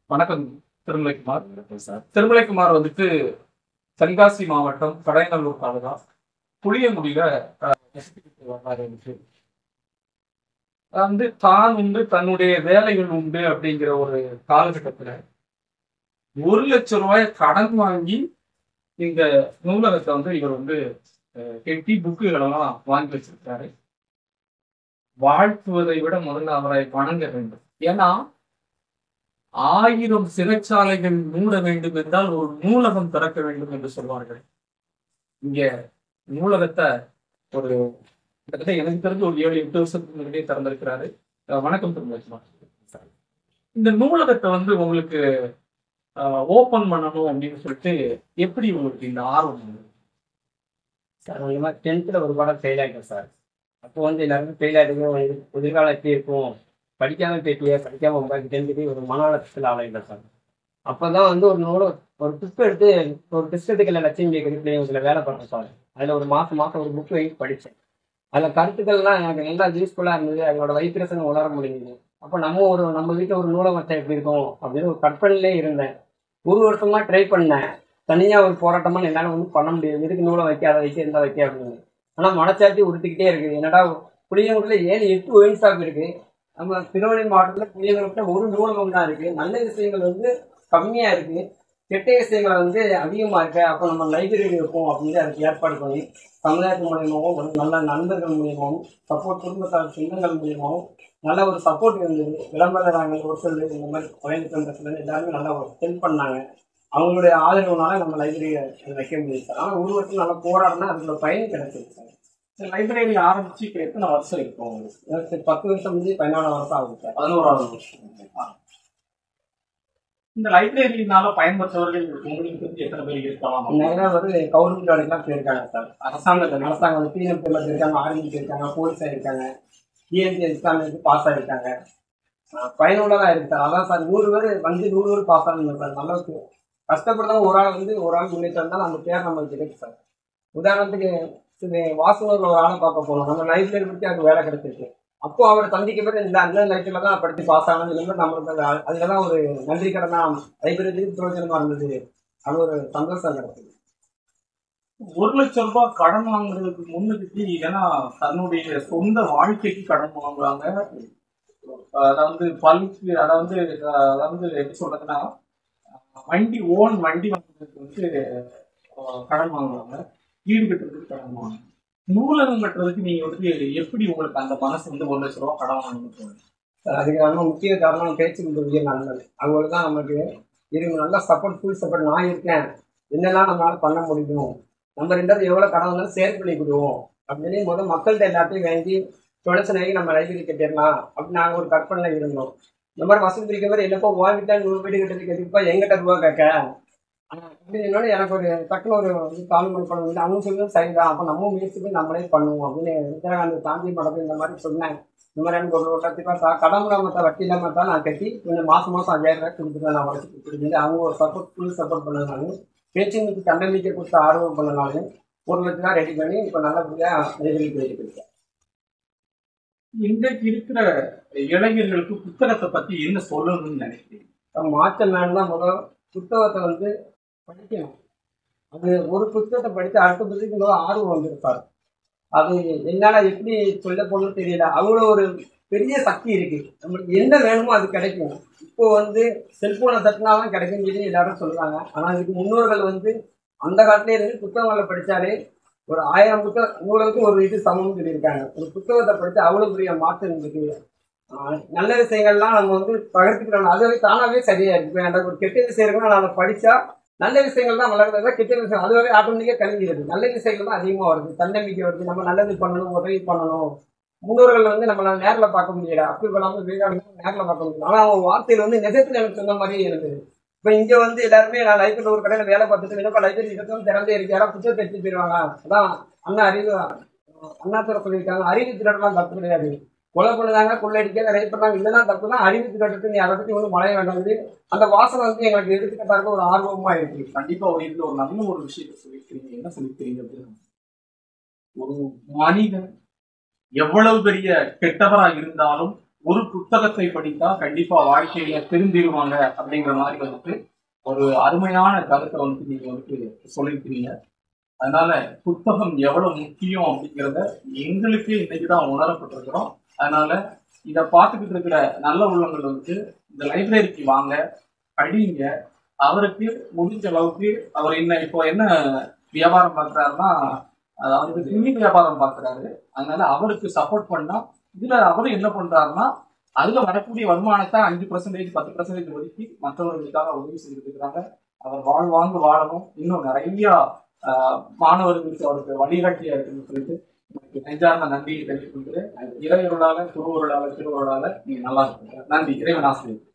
வணக்கம். திருமலைக்குமார். சார், திருமலைக்குமார் வந்துட்டு தென்காசி மாவட்டம் கடையநல்லூர் தாலுகா புளியங்குடியில வர்றாரு. தான் தன்னுடைய வேலைகள் உண்டு அப்படிங்கிற ஒரு காலகட்டத்துல 1,00,000 கடன் வாங்கி இந்த நூலகத்தை இவர் கெட்டி புக்குகளெல்லாம் வாங்கி வச்சிருக்காரு. வாழ்த்துவதை விட முதல்ல அவரை வணங்க வேண்டும். ஏன்னா 1000 சிறைச்சாலைகள் மூட வேண்டும் என்றால் ஒரு நூலகம் திறக்க வேண்டும் என்று சொல்வார்கள். இங்க நூலகத்தை ஒரு கிட்டத்தட்ட எனக்கு தெரிஞ்சு ஒரு 7-8 வருஷத்துக்கு முன்னாடியே திறந்திருக்கிறாரு. வணக்கம் திருமலைக்குமார். இந்த நூலகத்தை உங்களுக்கு ஓபன் பண்ணணும் அப்படின்னு சொல்லிட்டு எப்படி உங்களுக்கு இந்த ஆர்வம்? சார், இந்த மாதிரி 10th ஒரு பாடம் ஃபெயில் ஆகிட்டேன் சார். அப்போ எல்லாருமே ஃபெயில் ஆகிடுங்க, எதிர்காலம் எப்படி இருக்கும், படிக்காம போயிட்டியே, படிக்காம உட்காந்துட்டு ஒரு மன அழுத்தத்தில் ஆளாயிட்டேன் சார். அப்போதான் ஒரு புக் எடுத்து ஒரு டெஸ்ட் எடுக்கல லட்சுமி இதில் வேலை பார்த்தேன் சார். அதில் ஒரு மாதம் ஒரு புக் வாங்கி படித்தேன். அதில் கருத்துக்கள்லாம் எனக்கு நல்லா யூஸ்ஃபுல்லாக இருந்தது. அதோட வைப்ரேஷன் உணர முடியுது. அப்போ நம்ம வீட்டில் ஒரு நூலகம் வச்சா எப்படி இருக்கும் அப்படின்னு ஒரு கற்பனையிலே இருந்தேன். ஒரு வருஷமா ட்ரை பண்ணேன். தனியாக ஒரு போராட்டமாக என்னால் பண்ண முடியாது. எதுக்கு நூலை வைக்க, அதை வைக்க, இருந்தால் வைக்க அப்படின்னு. ஆனால் மனச்சாட்சி உறுத்திக்கிட்டே இருக்குது. என்னடா புளியங்குடியில் 7-8 ஒயின் ஷாப் இருக்குது. நம்ம திருவண்ணாமலை மாவட்டத்தில் புளியங்குடியில் ஒரு நூலகம் தான் இருக்குது. நல்ல விஷயங்கள் கம்மியாக இருக்குது, கெட்ட விஷயங்கள் அதிகமாக இருக்கு. அப்போ நம்ம லைப்ரரி வைப்போம் அப்படின்னு அதுக்கு ஏற்பாடு பண்ணி சமுதாயத்து மூலியமாகவும் ஒரு நல்ல நண்பர்கள் மூலியமாகவும் சப்போர்ட் குடும்பத்தார் சொந்தங்கள் மூலியமாகவும் நல்ல ஒரு சப்போர்ட் இருந்தது. விளம்பரங்கள் ஒரு சில இந்த மாதிரி குறைந்த எல்லாருமே நல்லா ஹெல்ப் பண்ணாங்க. அவங்களுடைய ஆதரவுனால நம்ம லைப்ரரியை வைக்க முடியும் சார். ஆனால் ஒரு வருஷம் நல்லா போராடினா அதுக்குள்ள பயன் கிடைச்சிருக்கு சார். லைப்ரரி ஆரம்பிச்சு இப்போ எத்தனை வருஷம் இருக்கும்? 10 வருஷம் முடிஞ்சு 14 வருஷம் ஆகுது சார். 11வது வருஷம். இந்த லைப்ரரியினால பயன்பெற்றவர்கள் உங்களுக்கு தெரிஞ்சு எத்தனை பேர் இருக்கலாம்? நிறைய கவர்மெண்ட் வேலைக்கெல்லாம் போயிருக்காங்க சார். அரசாங்கம் பிஎம் இருக்காங்க, ஆர்மி இருக்காங்க, போலீஸ் ஆயிருக்காங்க, டிஎன்சி எக்ஸாமுக்கு பாஸ் ஆகிருக்காங்க. பயனுள்ளதாக இருக்கு சார். அதான் சார் 100 பேர் 100 பேர் பாஸ் ஆகணும் சார். நல்லா கஷ்டப்படுறவங்க ஒரு ஆள் முன்னேற்றம் இருந்தாலும் அந்த பேர் நம்மளுக்கு கிடைக்கும் சார். உதாரணத்துக்கு வாசனூர்ல ஒரு ஆளை பார்க்க போனோம். நம்ம லைப்ரரி பற்றி அதுக்கு வேலை கிடைச்சிருக்கு. அப்போ அவரை சந்திக்க பேர் இந்த அந்த லைஃப்ல தான் படித்து பாஸ் ஆகணும்னு நம்மளுக்கு அதுலதான் ஒரு நன்றி கடனா லைப்ரரி பிரயோஜனமா இருந்தது. அது ஒரு சந்தோஷம் கிடைச்சது. 1,00,000 கடன் வாங்குறதுக்கு முன்னுக்கு ஏன்னா தன்னுடைய சொந்த வாழ்க்கைக்கு கடன் வாங்குறாங்க. பல்க்கு எப்படி சொல்றதுன்னா வண்டி வாங்குறதுக்கு கடன் வாங்குவாங்க, வீடு கட்டுறதுக்கு கடன் வாங்குவாங்க. நூலகம் கட்டுறதுக்கு நீங்க எப்படி உங்களுக்கு அந்த மனசு 1,00,000 கடன் வாங்கணும்? அதுக்கு முக்கிய காரணம் பேச்சு உதவிய நண்பர்கள். அவங்களுக்கு தான் நமக்கு நல்லா சப்போர்ட், ஃபுல் சப்போர்ட். நான் இருக்கேன், என்னெல்லாம் நம்மளால பண்ண முடியும், நம்ம 2 எவ்வளவு கடன் வந்தாலும் ஷேர் பண்ணி கொடுவோம் அப்படின்னு மக்கள்கிட்ட எல்லாத்தையும் வாங்கி டொனேஷன் நம்ம லைப்ரரி கட்டிடலாம் அப்படின்னு நாங்கள் ஒரு கற்பனை இருந்தோம். இந்த மாதிரி வசதி பிரிக்க மாதிரி என்னப்போ வாங்கிட்டா 100 வீடு கட்டுறதுக்கு எதுப்பா எங்கிட்ட ரூபா கேட்க அப்படின்னு எனக்கு ஒரு டக்குனு ஒரு கால்மெண்ட் பண்ண முடியல. அவங்க சொல்லுறது சரிதான், அப்போ நம்ம முயற்சிக்கு நம்மளே பண்ணுவோம் அப்படின்னு இந்திராகாந்தி காந்தி மடத்தில் இந்த மாதிரி சொன்னேன். இந்த மாதிரி எனக்கு ஒரு லட்சத்துக்காக கடன் இல்லாமத்தான் வட்டி இல்லாமல் தான் நான் கட்டி கொஞ்சம் மாதம் 5,000 கொடுத்துருக்கேன். நான் வளர்ச்சி கொடுத்துருக்கேன். அவங்க ஒரு சப்போர்ட், ஃபுல் சப்போர்ட் பண்ணனாலும் பேச்சுக்கு தன்னம்பிக்கை கொடுத்து ஆர்வம் பண்ணனாலும் 1,00,000 ரெடி பண்ணி இப்போ நல்லபடியாக லைப்ரரி போயிட்டு இருக்கேன். இன்றைக்கு இருக்கிற இளைஞர்களுக்கு புத்தகத்தை பத்தி என்ன சொல்லணும்னு நினைக்கிறீங்க? மாற்றம் வேணும்னா புத்தகத்தை படிக்கணும். அது ஒரு புத்தகத்தை படித்து அடுத்த புத்தகத்துக்கு ஆர்வம் வந்திருப்பார். அது என்னால எப்படி சொல்ல போகணும்னு தெரியல. அவ்வளோ ஒரு பெரிய சக்தி இருக்கு. நம்மளுக்கு என்ன வேணுமோ அது கிடைக்கும். இப்போ செல்போனை தட்டினாலும் கிடைக்கும் சொல்லி எல்லாரும் சொல்றாங்க. ஆனால் இதுக்கு முன்னோர்கள் அந்த காலத்திலே இருந்து புத்தகங்களை படித்தாலே ஒரு 1000 நூலுக்கு ஒரு இது சமம்னு சொல்லியிருக்காங்க. ஒரு புத்தகத்தை படித்து அவ்வளோ பெரிய மாற்றம் இருக்கு. நல்ல விஷயங்கள்லாம் நம்ம பகிர்ந்துக்கிறோம். அதுவே தானாவே சரியா இருக்கு. இப்போ எனக்கு ஒரு கெட்ட விஷயம் இருக்குன்னா நான் அதை படித்தா நல்ல விஷயங்கள் தான் வளர்றதா, கெட்ட விஷயம் அதுவே ஆட்டோமேட்டிக்காக கழிஞ்சிருது. நல்ல விஷயங்கள் தான் அதிகமாக வருது, தன்னம்பிக்கை வருது. நம்ம நல்லது பண்ணணும், உதவி பண்ணணும். முன்னோர்கள் நம்மள நேரில் பார்க்க முடியல. அப்துல் கலாம், விவேகானந்தர் நேரில் பார்க்க முடியல. ஆனால் அவங்க வார்த்தையில் நிஜத்தில் எனக்கு சொன்ன மாதிரியே இருந்தது. இப்போ இங்கே எல்லாருமே நான் லைப்ரரி ஒரு கடையில் வேலை பார்த்துட்டு என்னப்பா லைப்ரரி திறந்தே இருக்கு, யாராவது புத்தகத்தை எடுத்து போயிடுவாங்க. அதான் அண்ணாத்துறை சொல்லியிருக்காங்க, அறிவு திரட்டலாம் தப்பு கிடையாது. கொலை பண்ணுறாங்க, கொள்ளையடிக்க ரேப் பண்ணாங்க, இதெல்லாம் தப்பு தான். அறிவு திரட்டு நீ அதை பற்றி மழைய வேண்டாம். அந்த வாசனை எங்களுக்கு எடுத்துக்கிட்டாருக்க ஒரு ஆர்வமா இருக்கு. கண்டிப்பா ஒரு நல்ல ஒரு விஷயத்தை சொல்லிக்கிறீங்க. என்ன சொல்லிக்கிறீங்க அப்படின்னா, ஒரு மனிதன் எவ்வளவு பெரிய கெட்டவராக இருந்தாலும் ஒரு புத்தகத்தை படித்தா கண்டிப்பா வாழ்க்கையில திருந்திடுவாங்க அப்படிங்கிற மாதிரி வந்துட்டு ஒரு அருமையான கருத்தை வந்துட்டு நீங்க வந்துட்டு சொல்லியிருக்கிறீங்க. அதனால புத்தகம் எவ்வளவு முக்கியம் அப்படிங்கிறத எங்களுக்கே இன்னைக்குதான் உணரப்பட்டிருக்கிறோம். அதனால இதை பார்த்துக்கிட்டு இருக்கிற நல்ல உள்ளங்கள் வந்துட்டு இந்த லைப்ரரிக்கு வாங்க, படிங்க. அவருக்கு முடிஞ்ச அளவுக்கு அவர் இப்போ என்ன வியாபாரம் பார்க்கிறாருன்னா, அதாவது துணி வியாபாரம் பார்க்கிறாரு. அதனால அவருக்கு சப்போர்ட் பண்ணா, இதுல அவரும் என்ன பண்றாருன்னா, அதுல வரக்கூடிய வருமானத்தை 5% 10% ஒதுக்கி மற்றவர்களுக்காக உதவி செஞ்சுட்டு இருக்கிறாங்க. அவர் வாழ்வாங்கு வாழணும். இன்னும் நிறைய மாணவர்களுக்கு அவருக்கு வழிகாட்டியா இருக்குன்னு சொல்லிட்டு நெஞ்சார்ந்த நன்றியை தெரிவித்துக் கொண்டு, இறையொருளால திருவருளால திருவருளால நீங்க நல்லா இருக்கீங்க. நன்றி. இறைவன் ஆசிரியர்.